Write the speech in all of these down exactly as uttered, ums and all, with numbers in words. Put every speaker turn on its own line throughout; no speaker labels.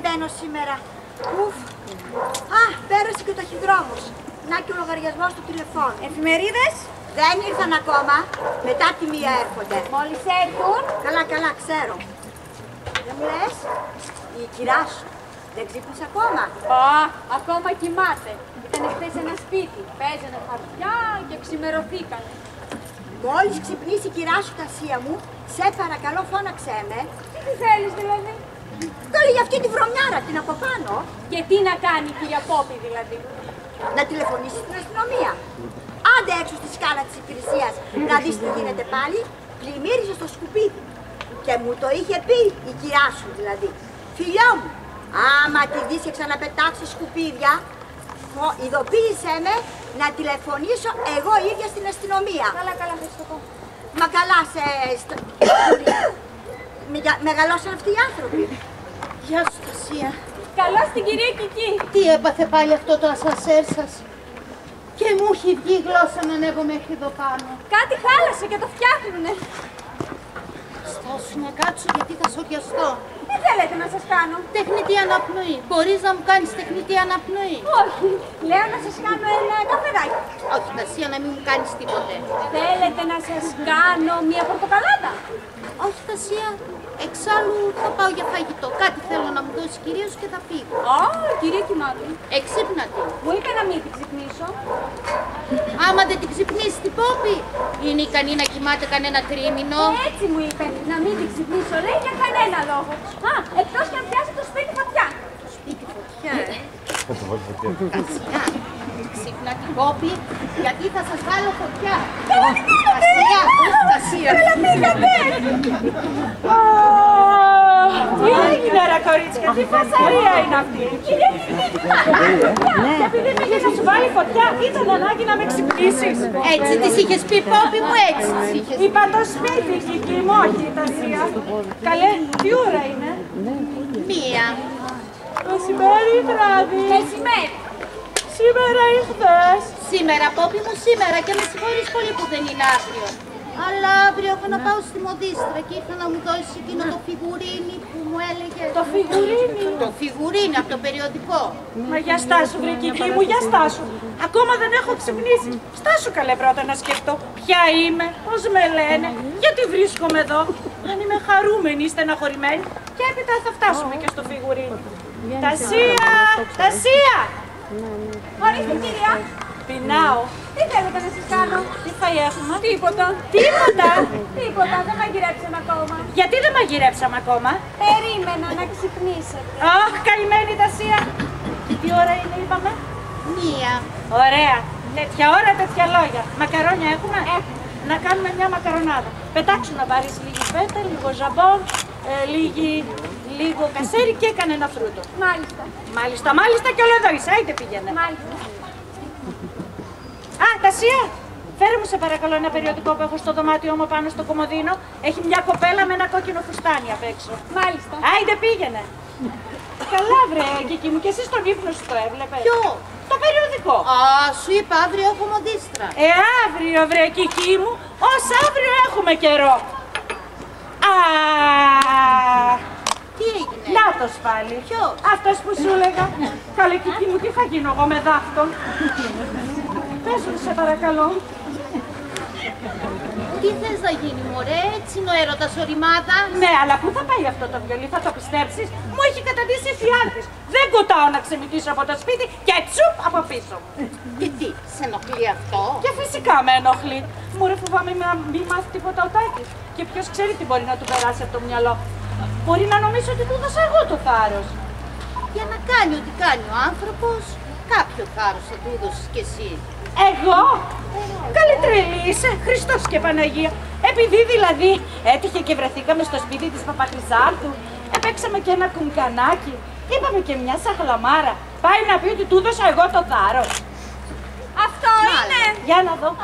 μπαίνω σήμερα. Ουφ. Α, πέρασε και ο ταχυδρόμος. Να και ο λογαριασμός του τηλεφώνου.
Εφημερίδες?
Δεν ήρθαν ακόμα. Μετά τη μία έρχονται.
Μόλις έρθουν.
Καλά, καλά, ξέρω. Δεν μου λες, η κυρά σου δεν ξύπνησε ακόμα?
Α, ακόμα κοιμάται. Ήταν χθες ένα σπίτι. Παίζανε χαρτιά και ξημερωθήκανε.
Μόλις ξυπνήσει η κυρά σου, Τασία μου, σε παρακαλώ φώναξέ με.
Τι τη θέλεις δηλαδή?
Τώρα για αυτή τη βρωμιάρα, την από πάνω.
Και τι να κάνει η κυρία Πόπη δηλαδή?
Να τηλεφωνήσει στην αστυνομία. Άντε έξω στη σκάλα της υπηρεσίας να δεις τι γίνεται πάλι. Πλημμύρισε στο σκουπίδι. Και μου το είχε πει η κυρά σου δηλαδή. Φιλιό μου, άμα τη δεις και ξαναπετάξει σκουπίδια, ειδοποίησέ με να τηλεφωνήσω εγώ ίδια στην αστυνομία.
Καλά, καλά, θα στο πω.
Μα καλά σε... Μεγαλώσαν αυτοί οι άνθρωποι.
Γεια σου, Τασία.
Καλώς την κυρία Κική.
Τι έπαθε πάλι αυτό το ασανσέρ σας? Και μου έχει βγει η γλώσσα να ανέβω μέχρι εδώ πάνω.
Κάτι χάλασε και το φτιάχνουνε.
Στάσου να κάτσω γιατί θα σοριαστώ.
Τι θέλετε να σας κάνω?
Τεχνητή αναπνοή. Μπορείς να μου κάνεις τεχνητή αναπνοή?
Όχι. Λέω να σας κάνω ένα καφεδάκι.
Όχι, Τασία, να μην μου κάνεις τίποτε.
Θέλετε να σας κάνω μια πορτοκαλάδα?
Όχι, Τασία. Εξάλλου θα πάω για φαγητό. Κάτι θέλω να μου δώσει η κυρία σου και θα φύγω.
Α, κυρία κοιμάται.
Εξύπνατε.
Μου είπε να μην την ξυπνήσω.
Άμα δεν την ξυπνήσει την Πόπη, είναι ικανή να κοιμάται κανένα τρίμηνο.
Έτσι μου είπε. Να μην την ξυπνήσω, λέει, για κανένα λόγο. Α, εκτός και αν πιάσει το σπίτι φωτιά.
Το σπίτι φωτιά, ε. Τασία, ξύπνα την Πόπη, γιατί θα σας βάλω φωτιά. Τασία, όχι Τασία.
Τι έγινε ρε κορίτσια, τι φασαρία είναι αυτή? Και επειδή πήγε να σου βάλει φωτιά, ήταν ανάγκη να με ξυπνήσεις.
Έτσι της είχες πει, Πόπη μου, έτσι της είχες πει.
Είπα το σπίτι, Κική μου, όχι η Τασία. Καλέ, τι ώρα είναι?
Μία.
Μεσημέρι ή βράδυ?
Μεσημέρι.
Σήμερα ή χθες?
Σήμερα, Πόπη μου, σήμερα, και με συγχωρείς πολύ που δεν είναι αύριο. Αλλά αύριο έχω να πάω στη μοδίστρα και ήρθα να μου δώσει εκείνο το φιγουρίνι που μου έλεγε.
Το φιγουρίνι?
Το φιγουρίνι από το περιοδικό.
Μα για στάσου βρε Κική μου, για στάσου. Ακόμα δεν έχω ξυπνήσει. Στάσου καλέ πρώτα να σκεφτώ ποια είμαι, πώς με λένε, γιατί βρίσκομαι εδώ. Αν είμαι χαρούμενη ή στεναχωρημένη και έπειτα θα φτάσουμε και στο φιγουρίνι. Τασία! Τασία!
Ορίστε κυρία.
Πεινάω.
Τι θέλετε να σας κάνω?
Τι φαΐ έχουμε?
Τίποτα.
Τίποτα!
Τίποτα, δεν μαγειρέψαμε ακόμα.
Γιατί δεν μαγειρέψαμε ακόμα?
Περίμενα να ξυπνήσετε.
Αχ, καημένη Τασία! Τι ώρα είναι είπαμε?
Μία.
Ωραία. Τέτοια ώρα, τέτοια λόγια. Μακαρόνια έχουμε?
Έχουμε.
Να κάνουμε μια μακαρονάδα. Πετάξου να πάρεις λίγη φέτα, λίγο ζαμπόν, ε, λίγη, λίγο κασέρι και κανένα φρούτο.
Μάλιστα.
Μάλιστα, μάλιστα και όλο εδώ είσαι. Άιτε πήγαινε.
Μάλιστα.
Α, Τασία! Φέρε μου σε παρακαλώ ένα περιοδικό που έχω στο δωμάτιό μου πάνω στο κομοδίνο. Έχει μια κοπέλα με ένα κόκκινο φουστάνι απ' έξω.
Μάλιστα.
Άιντε πήγαινε. Καλά βρε, Κική μου, και εσύ στον ύπνο σου το έβλεπες?
Ποιο?
Το περιοδικό.
Α, σου είπα αύριο έχω μοδίστρα.
Ε, αύριο βρε, Κική μου, ως αύριο έχουμε καιρό. Α,
Τι έγινε?
νάτος πάλι.
Ποιος?
Αυτός που σου έλεγα. Καλέ Κική μου, τι θα γίνω εγώ με δάφτον? Πες μου σε παρακαλώ.
Τι θες να γίνει, μωρέ, έτσι είναι ο έρωτας οριμάδα.
Ναι, αλλά πού θα πάει αυτό το βιολί, θα το πιστέψεις? Μου έχει καταντήσει η φιάλτης. Δεν κουτάω να ξεμητήσω από το σπίτι και τσουπ από πίσω.
Και τι, σε ενοχλεί αυτό?
Και φυσικά με ενοχλεί. Μου ρε φοβάμαι να μην μάθει τίποτα ο Τάκης. Και ποιος ξέρει τι μπορεί να του περάσει από το μυαλό. Μπορεί να νομίσει ότι του έδωσα εγώ το θάρρος.
Για να κάνει ό,τι κάνει ο άνθρωπος, κάποιο θάρρος θα του έδωσες κι εσύ.
Εγώ? Καλή τρελή είσαι, Χριστός και Παναγία. Επειδή δηλαδή έτυχε και βρεθήκαμε στο σπίτι της Παπαχρυσάρτου, επέξαμε και ένα κουμκανάκι, είπαμε και μια σαχλαμάρα. Πάει να πει ότι του έδωσα εγώ το θάρρος.
Αυτό είναι.
Για να δω.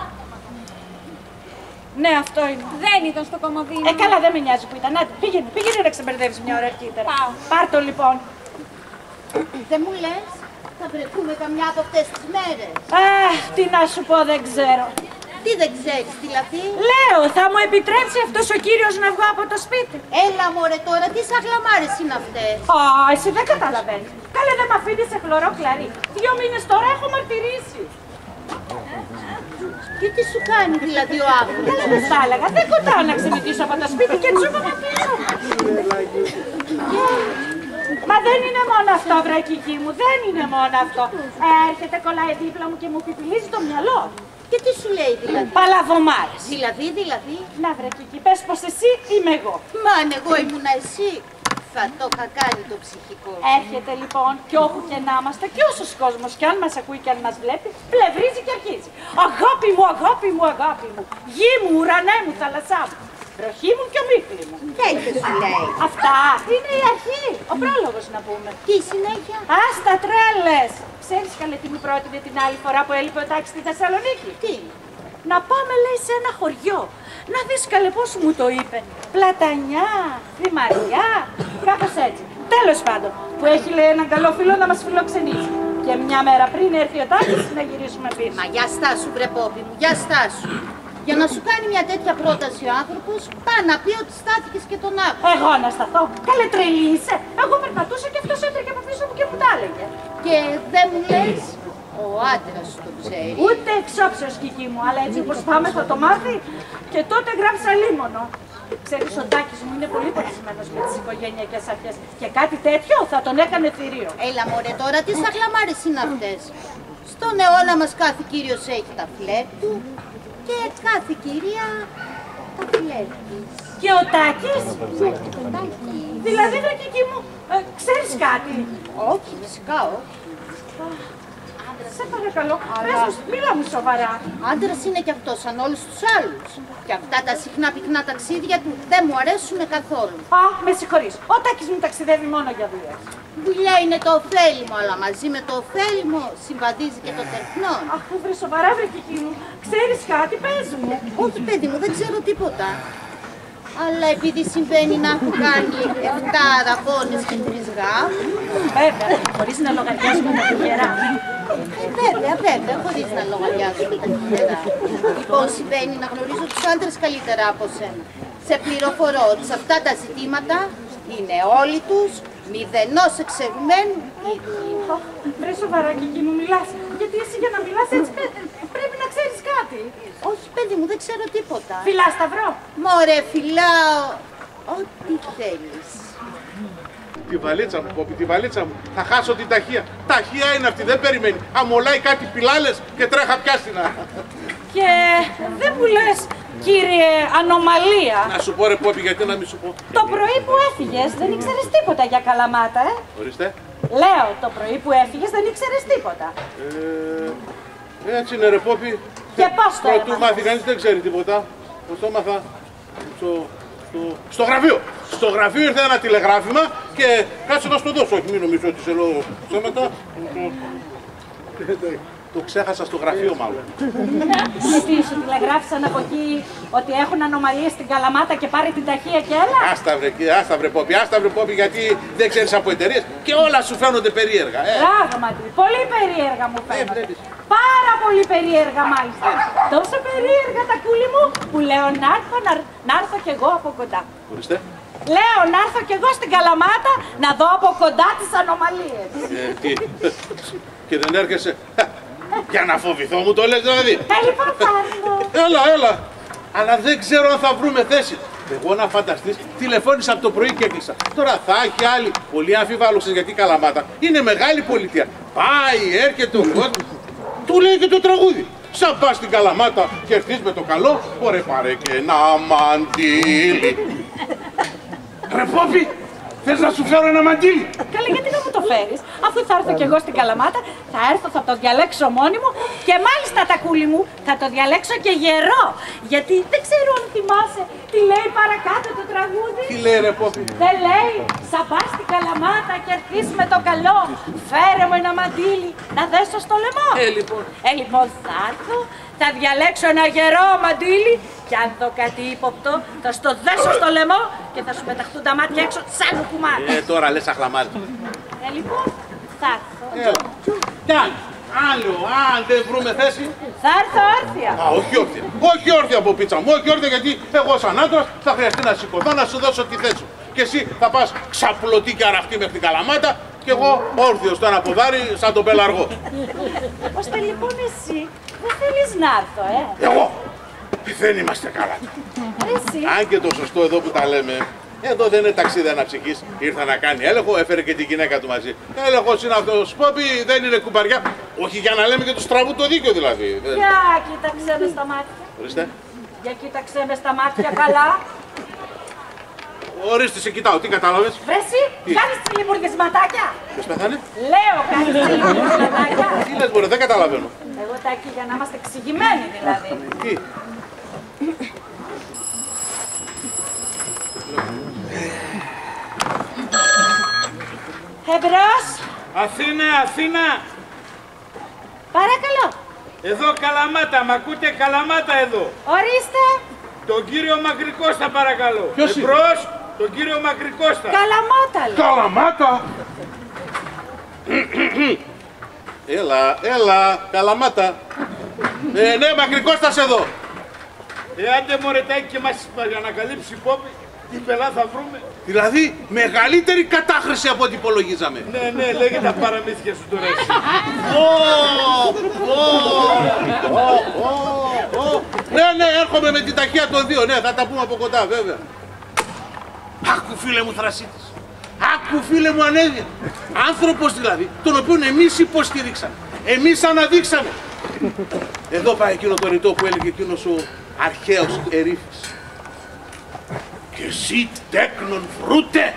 Ναι, αυτό είναι.
Δεν ήταν στο κομμωδίνο.
Ε, καλά, δεν με νοιάζει που ήταν. Να, πήγαινε, πήγαινε να ξεμπερδεύεις μια ώρα αρχίτερα.
Πάω.
Πάρ' το λοιπόν.
Δεν μου λες, θα βρεθούμε καμιά από αυτές τις μέρες.
Αχ, τι να σου πω, δεν ξέρω.
Τι δεν ξέρεις, δηλαδή.
Λέω, θα μου επιτρέψει αυτός ο κύριος να βγω από το σπίτι.
Έλα μωρέ τώρα, τι σαχλαμάρες είναι αυτές.
Α, εσύ δεν καταλαβαίνεις. Κάλε δεν με αφήνει σε χλωρό κλαρί. Δύο μήνες τώρα έχω μαρτυρήσει.
Και τι σου κάνει δηλαδή ο άνθρωπος.
Καλά δεν θα έλεγα, δεν κοντάω να ξενιτήσω από το σπίτι και τσούμα με πληρώνω. Μα δεν είναι μόνο αυτό, βρε Κική μου, δεν είναι μόνο αυτό. Έρχεται, κολλάει δίπλα μου και μου πιπιλίζει το μυαλό.
Και τι σου λέει δηλαδή.
Παλαβομάρες.
Δηλαδή, δηλαδή.
Να βρε Κική, πες πως εσύ είμαι εγώ.
Μα αν εγώ ήμουνα εσύ, θα το είχα κάνει το ψυχικό.
Έρχεται λοιπόν και όπου και να είμαστε και όσος κόσμος και αν μας ακούει και αν μας βλέπει, πλευρίζει και αρχίζει. Αγάπη μου, αγάπη μου, αγάπη μου, γη μου, ουρανέ μου, θάλασσά μου, βροχή μου και ομίχλη μου.
Τέτοιο σου λέει.
Αυτά είναι η αρχή, ο πρόλογος να πούμε.
Και η συνέχεια.
Άστα τρέλες! Ξέρεις καλέ τι μου πρότεινε την άλλη φορά που έλειπε ο Τάκης στη Θεσσαλονίκη.
Τι.
Να πάμε λέει σε ένα χωριό. Να δεις καλέ πώς μου το είπε. Πλατανιά, Δημαριά, κάπως έτσι. Τέλος πάντων, που έχει λέει έναν καλό φίλο να μας φιλοξενήσει. Και μια μέρα πριν έρθει ο Τάκης να γυρίσουμε πίσω.
Μα για στάσου βρε Πόπη μου, για στάσου. Για να σου κάνει μια τέτοια πρόταση ο άνθρωπος, πάει να πει ότι στάθηκες και τον άκουσα.
Εγώ να σταθώ. Καλέ τρελή είσαι. Εγώ περπατούσα και αυτός έτρεχε από πίσω μου και μου τα έλεγε.
Και δεν μου λες, ο άντρας σου το ξέρει.
Ούτε εξόψεως Κική μου, αλλά έτσι όπως πάμε θα το μάθει και τότε γράψα λίμωνο. Ξέρεις, ο Τάκης μου είναι πολύ πονισμένος με τις οικογενειακές αρχές και κάτι τέτοιο θα τον έκανε θηρίο.
Έλα μωρέ τώρα, τι σαχλαμάρες είναι αυτές. Στον αιώνα μας κάθε κύριος έχει τα φλερ του και κάθε κυρία τα φλερ της.
Και ο Τάκης,
Το Τάκη.
δηλαδή βρε Κική μου, ε, ξέρεις κάτι.
Όχι, φυσικά όχι.
Σε παρακαλώ, πες μου, μίλα μου σοβαρά.
Άντρας είναι κι αυτός σαν όλους τους άλλους. Και αυτά τα συχνά πυκνά ταξίδια του δεν μου αρέσουν καθόλου.
Α, με συγχωρείς, ο Τάκης μου ταξιδεύει μόνο για δουλειές.
Δουλειά είναι το ωφέλιμο, αλλά μαζί με το ωφέλιμο συμβαδίζει και το τερκνό.
Αχ, βρε σοβαρά βρε Κική μου, ξέρεις κάτι, πες μου.
Όχι παιδί μου, δεν ξέρω τίποτα. Αλλά επειδή συμβαίνει να έχω κάνει εφτά αραβώνες και τρεις γάμους.
Βέβαια, χωρίς να λογαριάσουμε τα τυχερά.
Ε, βέβαια, βέβαια, χωρίς να λογαριάσουμε τα τυχερά. Λοιπόν, συμβαίνει να γνωρίζω τους άντρες καλύτερα από σένα. Σε πληροφορώ ότι σε αυτά τα ζητήματα είναι όλοι τους μηδενός εξαιρουμένου ίδιοι.
Βρε σοβαρά Κική μου μιλάς, γιατί εσύ για να μιλάς έτσι πρέπει να ξέρεις κάτι.
Όχι παιδί μου, δεν ξέρω τίποτα.
Φιλάς Σταυρό.
Μωρέ, φυλάω ό,τι θέλεις.
Τη βαλίτσα μου, Πόπη, τη βαλίτσα μου. Θα χάσω την ταχεία. Ταχεία είναι αυτή, δεν περιμένει. Αμολάει κάτι πιλάλες και τρέχα πιάστηνα.
Και δεν μου λες, κύριε Ανομαλία,
Να σου πω ρε Πόπη, γιατί να μην σου πω.
το πρωί που έφυγες δεν ήξερες τίποτα για Καλαμάτα, ε.
Ορίστε.
Λέω, το πρωί που έφυγες δεν ήξερες τίποτα.
Ε, έτσι είναι ρε Πόπη.
Και πώς το
Πρωτού
έμαθες?
μάθει κανείς δεν ξέρει τίποτα. Πώς το έμαθα. Στο, στο, στο γραφείο. Στο γραφείο ήρθε ένα τηλεγράφημα και κάτσε να σου το δώσω. Όχι, μην νομίζω ότι σε λέω ψέματα. Το ξέχασα στο γραφείο μάλλον.
Γιατί σου τηλεγράφησαν από εκεί ότι έχουν ανομαλίες στην Καλαμάτα και πάρει την ταχεία και έλα.
Άστα βρε, άστα βρε Πόπη, άστα βρε Πόπη, γιατί δεν ξέρεις από εταιρείες και όλα σου φαίνονται περίεργα. Ε.
Μπράβο Μαντρί, πολύ περίεργα μου φαίνονται.
βλέπεις.
Πάρα πολύ περίεργα μάλιστα. Τόσο περίεργα τα κούλη μου που λέω να έρθω, να, να έρθω κι εγώ από κοντά.
Ορίστε.
Λέω να έρθω κι εγώ στην Καλαμάτα να δω από κοντά τις ανομαλίες.
Ε, τι, και δεν έρχεσαι. Για να φοβηθώ μου το λες δηλαδή.
Ε, λοιπόν θα έρθω.
Έλα, έλα. Αλλά δεν ξέρω αν θα βρούμε θέση. Εγώ να φανταστείς, τηλεφώνησα από το πρωί και έκλεισα. Τώρα θα έχει άλλη. Πολύ αμφιβάλλωσες γιατί η Καλαμάτα είναι μεγάλη πολιτεία. Πάει, έρχεται ο κόσμος. Του λέει και το τραγούδι. Σαν πας στην Καλαμάτα και έρθεις με το καλό, ωραία πάρε και ένα μαντίλι. Ρε Πόπη, θες να σου φέρω ένα μαντίλι?
Καλά, γιατί να μου το φέρεις, αφού θα έρθω κι εγώ στην Καλαμάτα, θα έρθω, θα το διαλέξω μόνη μου και μάλιστα τα κούλη μου θα το διαλέξω και γερό. Γιατί δεν ξέρω αν θυμάσαι τι λέει παρακάτω το τραγούδι.
Τι λέει ρε Πόπη?
Δεν λέει, σαν πας στην Καλαμάτα και έρθεις με το καλό, φέρε μου ένα μαντίλι να δέσω στο λαιμό.
Ε, λοιπόν.
Ε, λοιπόν, θα έρθω, θα διαλέξω ένα γερό μαντίλι και αν δω κάτι ύποπτο, θα στο δέσω στο λαιμό και θα σου πεταχτούν τα μάτια έξω σαν κουμάρι.
Ε, τώρα λες αχλαμάρι.
Ε, λοιπόν, θα έρθω.
Έλα. Κι αν. Αν λέω, αν δεν βρούμε θέση.
Θα έρθω όρθια.
Α, όχι όρθια. Όχι όρθια από πίτσα μου, όχι όρθια γιατί εγώ σαν άντρας θα χρειαστεί να σηκωθώ να σου δώσω τη θέση σου. Και εσύ θα πας ξαπλωτή και αραχτή μέχρι την Καλαμάτα και εγώ όρθιος στο ένα ποδάρι σαν τον πελαργό.
Ώστε λοιπόν εσύ δεν θέλεις να έρθω, ε.
Εγώ. Δεν είμαστε καλά.
Εσύ.
Αν και το σωστό εδώ που τα λέμε, εδώ δεν είναι ταξίδι αναψυχής. Ήρθα να κάνει έλεγχο, έφερε και τη γυναίκα του μαζί. Έλεγχος είναι αυτός, Πόπι, δεν είναι κουμπαριά. Όχι για να λέμε και του στραβού το δίκιο δηλαδή.
Για κοίταξε με στα μάτια.
Ορίστε.
Για κοίταξε με στα μάτια καλά.
Ορίστε, σε κοιτάω, τι κατάλαβες.
Βρέσει, κάνεις τσιλιμπουργισματάκια.
Ποιος πέθανε.
Λέω, κάνεις τσιλιμπουργισματάκια.
Τι λες μωρέ, δεν καταλαβαίνω.
Εγώ Τάκη, για να είμαστε εξηγημένοι δηλαδή.
Τι.
Εμπρός.
Αθήνα, Αθήνα.
Παρακαλώ.
Εδώ Καλαμάτα, μ' ακούτε, Καλαμάτα εδώ.
Ορίστε.
Τον κύριο Μακρικώστα παρακαλώ.
Ποιος είναι?
Εμπρός, τον κύριο Μακρικώστα.
Καλαμάτα λέω.
Καλαμάτα. Έλα, έλα, Καλαμάτα. Ε, ναι, Μακρικώστας εδώ.
Ε, άντε μωρέ Τάκη και μας ανακαλύψει η Πόπη. Τι πελά θα βρούμε.
Δηλαδή, μεγαλύτερη κατάχρηση από ό,τι υπολογίζαμε.
Ναι, ναι, λέγε τα παραμύθια σου τώρα εσύ.
Ναι, ναι, έρχομαι με την ταχεία των δύο. Ναι, θα τα πούμε από κοντά, βέβαια. Άκου, φίλε μου, Θρασίτης. Άκου, φίλε μου, ανέδεια. Άνθρωπος δηλαδή, τον οποίον εμείς υποστηρίξαμε. Εμείς αναδείξαμε. Εδώ πάει εκείνο το ρητό που έλεγε εκείνος ο αρχαίος ερήφης. Και εσύ τέκνον φρούτε.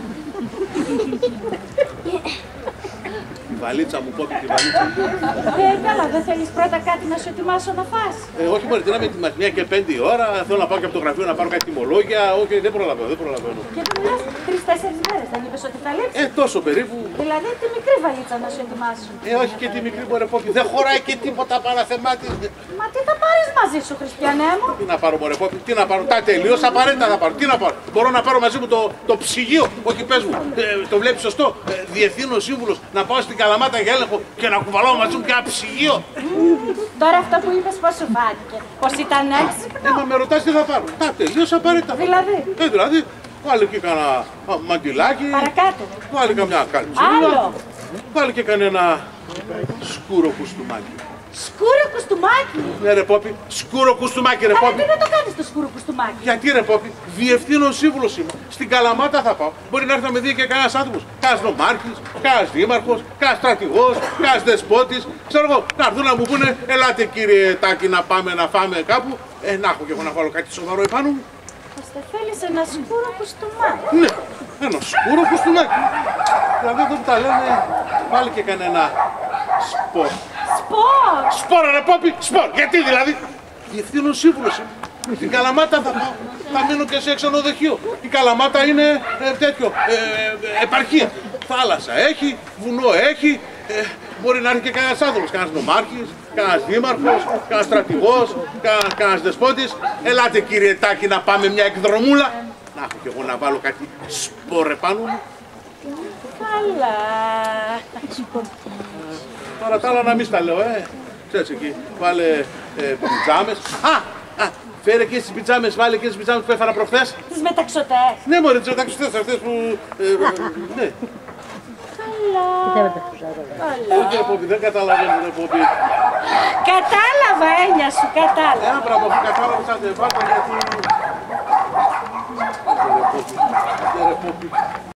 Τη βαλίτσα μου, Πόπι, τη βαλίτσα μου.
Ε, καλά, δεν θέλεις πρώτα κάτι να σου ετοιμάσω να φας.
Ε, όχι μωρέ, τι να με ετοιμάσει, μια και πέντε η ώρα, θέλω να πάω και από το γραφείο να πάρω κάτι τιμολόγια, όχι, δεν προλαβαίνω, δεν προλαβαίνω.
Και δεν μιλάς τρεις-τέσσερις μέρες, δεν είπες ότι θα λείψει.
Ε, τόσο περίπου.
Δηλαδή τη μικρή βαλίτσα να σου ετοιμάσω.
Ε, όχι και τη μικρή μωρέ Πόπι, δεν χωράει και τίποτα παραθεμάτι.
Μα τι θα πάρεις μαζί σου, Χριστιανέ μου.
Τι να πάρω μωρέ Πόπι, τι να πάρω, τα τελείως απαραίτητα θα πάρω, τι να πάρω. Μπορώ να πάρω μαζί μου το, το ψυγείο, όχι πες μου, ε, το βλέπεις σωστό, ε, διευθύνω σύμβουλος, να πάω στην Καλαμάτα για έλεγχο και να κουβαλάω μαζί μου και ένα ψυγείο.
Τώρα αυτό που είπες πώς σου φάνηκε, πως ήταν έξυπνο.
Ε, μα με ρωτάς τι θα πάρω. Τα τελείως απαραίτητα.
Δηλαδή.
Ε, δηλαδή, βάλε και κανένα α, μαντιλάκι.
Παρακάτω.
Βάλε καμιά καλτσούλα.
Άλλο.
Βάλε και κανένα σκούρο κουστούμάκι.
Σκούρο κουστούμάκι.
Ναι ρε Πόπι, σκούρο κουστούμάκι ρε
Αλλά
Πόπι.
τι δεν το κάνεις το σκούρο κουστούμάκι.
Γιατί ρε Πόπι, διευθύνων σύμβουλος είμαι. Στην Καλαμάτα θα πάω. Μπορεί να έρθει να με δει και κανένας άνθρωπος. Κανένας νομάρχης, κανένας δήμαρχος, κανένας στρατηγός, κανένας δεσπότης. Ξέρω εγώ, να έρθουν να μου πούνε, ελάτε κύριε Τάκη να πάμε να φάμε κάπου. Ε, να έχω και εγώ να βάλω κάτι σοβαρό επάνω μου.
Ώστε θέλεις ένα σκούρο κουστούμάκι.
Ναι, ένα σκούρο κουστούμάκι. Δηλαδή εδώ που τα λένε, βάλει και κανένα σπορ.
Σπορ.
Σπορ ρε Πόπι, σπορ. Γιατί δηλαδή. Διευθύνων σύμβουλος είμαι. Στην Καλαμάτα θα πάω. Θα μείνω και σε ξενοδοχείο. Η Καλαμάτα είναι ε, τέτοιο, ε, ε, επαρχία. Θάλασσα έχει, βουνό έχει. Ε, μπορεί να έρθει και κανένας άνθρωπος, κανένας νομάρχης, κανένας δήμαρχος, κανένας στρατηγός, κανένας, κανένας δεσπότης. Ελάτε κύριε Τάκη να πάμε μια εκδρομούλα. Να έχω κι εγώ να βάλω κάτι σπορ επάνω μου.
Καλά.
Τώρα τα άλλα να μην στα λέω, ε. Ξέρεις εκεί, βάλε ε, πιτζάμες. Α, α, φέρε και τις πιτζάμες, βάλε και τις πιτζάμες που έφερα προχθές.
Τις μεταξωτές.
Ναι μωρέ, τις μεταξωτές αυτές που... Ε, ε, ναι.
Καλά.
Όχι ρε Πόπι, δεν καταλαβαίνω ρε Πόπι.
Κατάλαβα, έννοια σου, κατάλαβα.
Ένα πράγμα που κατάλαβες, άντε βάλτε γιατί... Ρε Πόπι, ρε Πόπι.